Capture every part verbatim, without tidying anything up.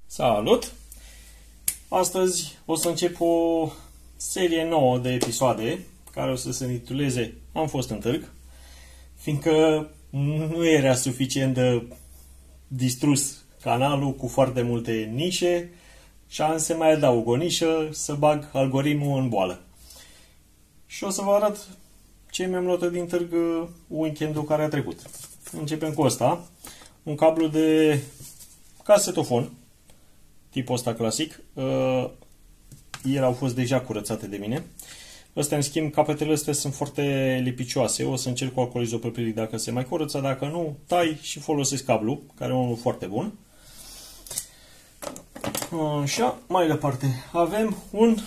Salut! Astăzi o să încep o serie nouă de episoade care o să se intituleze Am fost în târg, fiindcă nu era suficient de distrus canalul cu foarte multe nișe și am să mai adaug o nișă să bag algoritmul în boală. Și o să vă arăt ce mi-am luat din târg weekendul care a trecut. Începem cu ăsta, un cablu de casetofon, tipul ăsta clasic. Uh, ele au fost deja curățate de mine. Astea, în schimb, capetele astea sunt foarte lipicioase. O să încerc cu alcool izopropilic dacă se mai curăță, dacă nu, tai și folosesc cablu, care e unul foarte bun. Așa, mai departe, avem un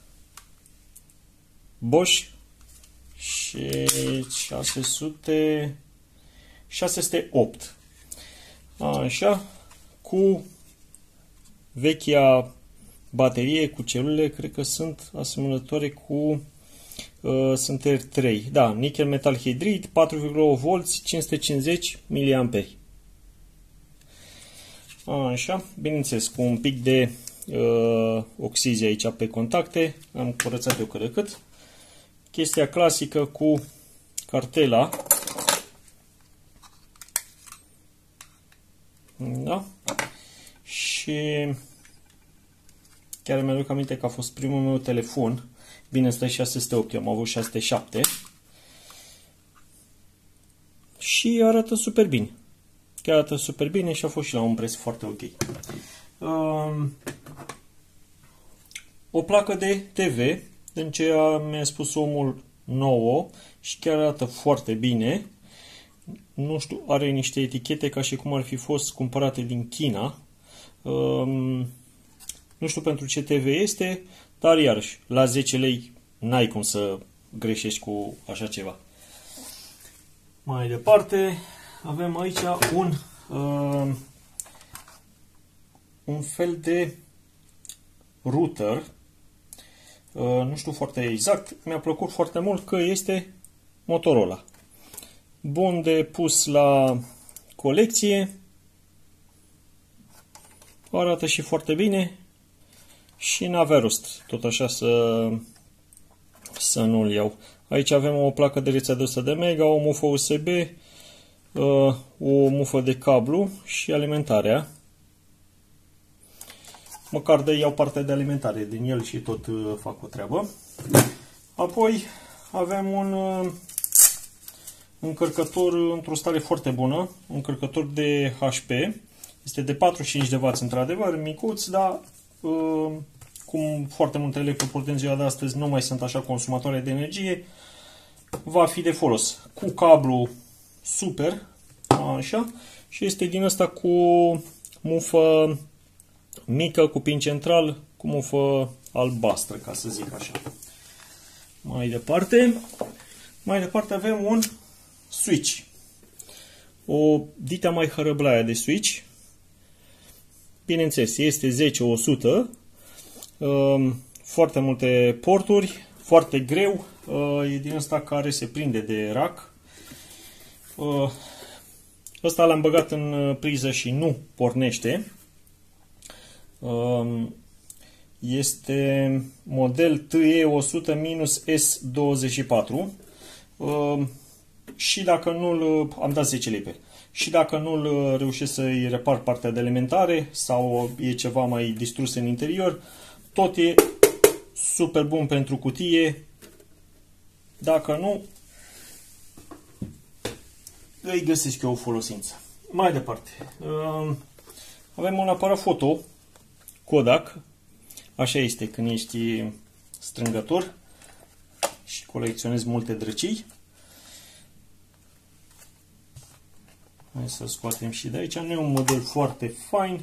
Bosch șase sute șase sute opt. Așa, cu vechea baterie, cu celule, cred că sunt asemănătoare cu uh, sunt R trei. Da, nichel metal hidrid, patru virgulă opt volți, cinci sute cincizeci miliamperi. Așa, bineînțeles, cu un pic de uh, oxizie aici pe contacte, am curățat eu cât de cât. Chestia clasică cu cartela. Da? Și chiar mi-aduc aminte că a fost primul meu telefon. Bine, ăsta e șase sute opt, eu am avut șase sute șapte. Și arată super bine. Chiar arată super bine și a fost și la un preț foarte ok. Um, o placă de T V, din ce mi-a spus omul, nouă și chiar arată foarte bine. Nu știu, are niște etichete ca și cum ar fi fost cumpărate din China. Um, nu știu pentru ce T V este, dar iarăși, la zece lei n-ai cum să greșești cu așa ceva. Mai departe, avem aici un, uh, un fel de router. Uh, nu știu foarte exact, mi-a plăcut foarte mult că este Motorola. Bun de pus la colecție. Arată și foarte bine. Și n-avea rost tot așa să, să nu-l iau. Aici avem o placă de rețea de o sută de mega, o mufă U S B, o mufă de cablu și alimentarea. Măcar de iau partea de alimentare din el și tot fac o treabă. Apoi avem un încărcător într-o stare foarte bună, un încărcător de H P. Este de patruzeci și cinci de wați într-adevăr, micuț, dar uh, cum foarte multe electroporte în ziua de astăzi nu mai sunt așa consumatoare de energie, va fi de folos. Cu cablu super, așa, și este din asta cu mufă mică, cu pin central, cu mufă albastră, ca să zic așa. Mai departe, mai departe avem un switch. O dita mai hărăblaia de switch. Bineînțeles, este zece o sută. Foarte multe porturi, foarte greu. E din ăsta care se prinde de rack. Ăsta l-am băgat în priză și nu pornește. Este model T E o sută S douăzeci și patru. Și dacă nu-l... am dat zece lei pe el. Și dacă nu-l reușesc să-i repar partea de alimentare sau e ceva mai distrus în interior, tot e super bun pentru cutie. Dacă nu, îi găsesc eu o folosință. Mai departe, avem un aparat foto Kodak. Așa este când ești strângător și colecționezi multe drăcii. Hai să scoatem și de aici. Nu e un model foarte fain,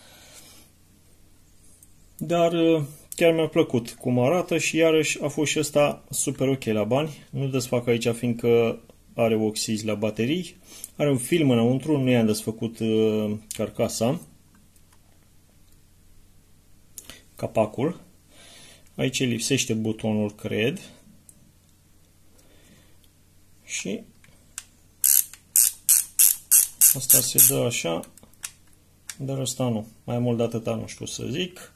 dar chiar mi-a plăcut cum arată și iarăși a fost și ăsta super ok la bani. Nu desfac aici fiindcă are oxizi la baterii. Are un film înăuntru, nu i-am desfăcut carcasa. Capacul. Aici lipsește butonul, cred. Și asta se dă așa dar ăsta nu. Mai mult de atâta nu știu să zic.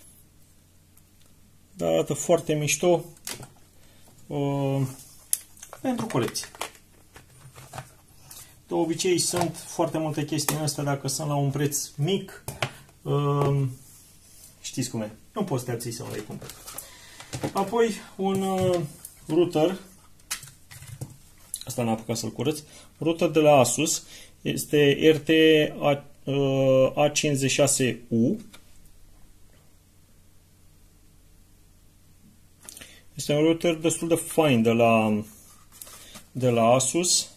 Dar arată foarte mișto uh, pentru colecție. De obicei sunt foarte multe chestii în astea, dacă sunt la un preț mic, uh, știți cum e, nu poți să te abții să nu le cumperi. Apoi un uh, router, asta n-am apucat să-l curăț, router de la Asus, este R T A cincizeci și șase U. Este un router destul de fain de la, de la Asus.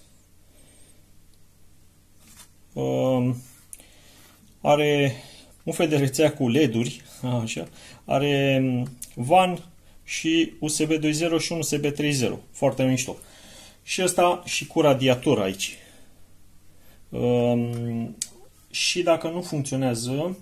Uh, are un fel de rețea cu L E D-uri, așa. Are WAN și U S B doi punct zero și un U S B trei punct zero. Foarte mișto. Și ăsta și cu radiator aici. Uh, și dacă nu funcționează,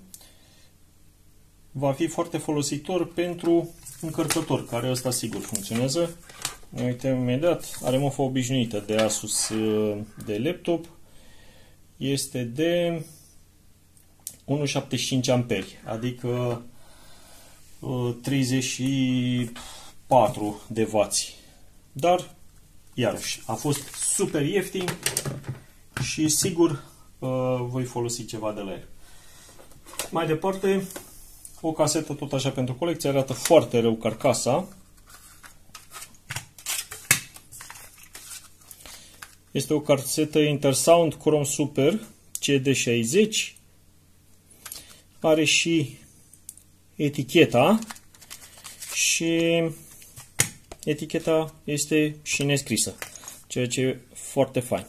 va fi foarte folositor pentru încărcător, care ăsta sigur funcționează. Ne uităm imediat. Are mofă obișnuită de Asus de laptop. Este de unu virgulă șaptezeci și cinci amperi, adică treizeci și patru de wați. Dar, iarăși, a fost super ieftin și sigur voi folosi ceva de la el. Mai departe, o casetă tot așa pentru colecție, arată foarte rău carcasa. Este o casetă Intersound Chrome Super C D șaizeci. Are și eticheta și eticheta este și nescrisă, ceea ce e foarte fain.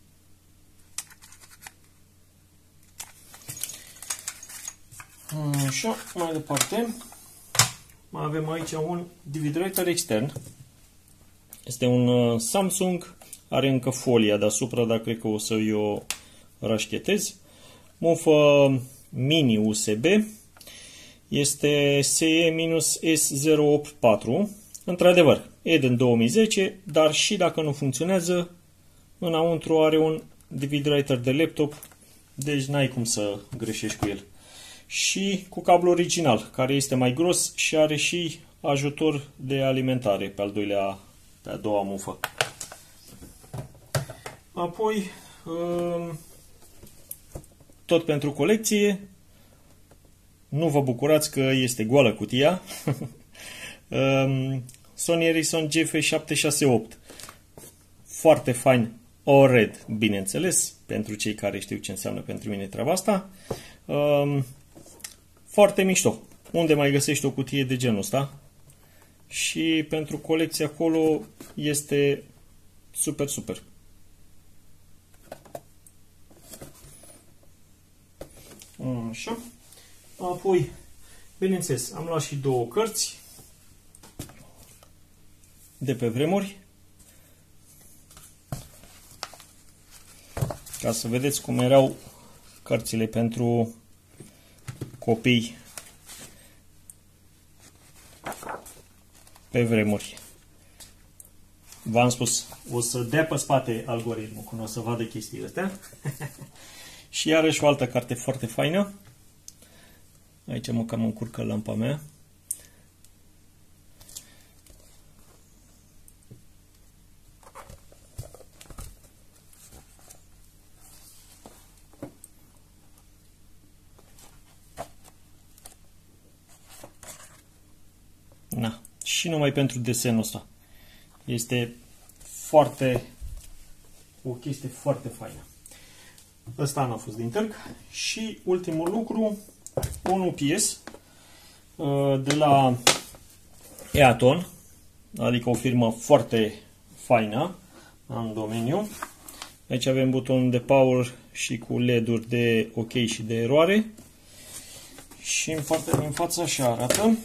Așa, mai departe, mai avem aici un D V D-writer extern. Este un Samsung, are încă folia deasupra, dar cred că o să o rașchetez. Mofă mini U S B. Este S E S zero opt patru. Într-adevăr, e din două mii zece, dar și dacă nu funcționează, înăuntru are un D V D-writer de laptop, deci n-ai cum să greșești cu el. Și cu cablu original, care este mai gros și are și ajutor de alimentare pe al doilea, pe a doua mufă. Apoi, tot pentru colecție, nu vă bucurați că este goală cutia, Sony Ericsson G F șapte șase opt. Foarte fain, O L E D, bineînțeles, pentru cei care știu ce înseamnă pentru mine treaba asta. Foarte mișto. Unde mai găsești o cutie de genul ăsta? Și pentru colecție acolo este super, super. Așa. Apoi, bineînțeles, am luat și două cărți de pe vremuri, ca să vedeți cum erau cărțile pentru copii pe vremuri. V-am spus, o să dea pe spate algoritmul când o să vadă chestiile astea. Și iarăși o altă carte foarte faină. Aici mă cam încurcă lampa mea. Na, și numai pentru desenul ăsta. Este foarte, o chestie foarte faină. Ăsta n-a fost din târg. Și ultimul lucru, un U P S de la Eaton, adică o firmă foarte faină în domeniu. Aici avem butonul de power și cu L E D-uri de OK și de eroare. Și în partea din față așa arată.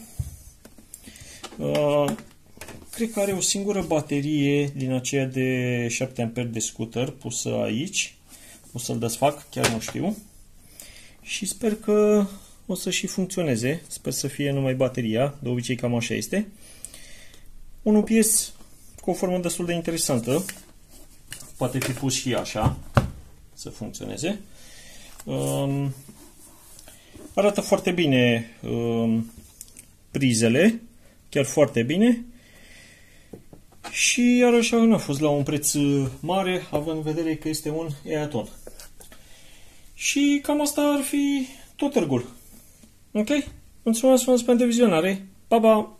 Uh, cred că are o singură baterie din aceea de șapte amperi de scooter pusă aici. O să-l desfac, chiar nu știu. Și sper că o să și funcționeze. Sper să fie numai bateria. De obicei cam așa este. Un U P S cu o formă destul de interesantă. Poate fi pus și așa să funcționeze. Um, Arată foarte bine uh, prizele, chiar foarte bine. Și iar așa nu a fost la un preț mare, având în vedere că este un Eaton. Și cam asta ar fi tot târgul. Ok? Mulțumesc frumos pentru vizionare. Pa, pa!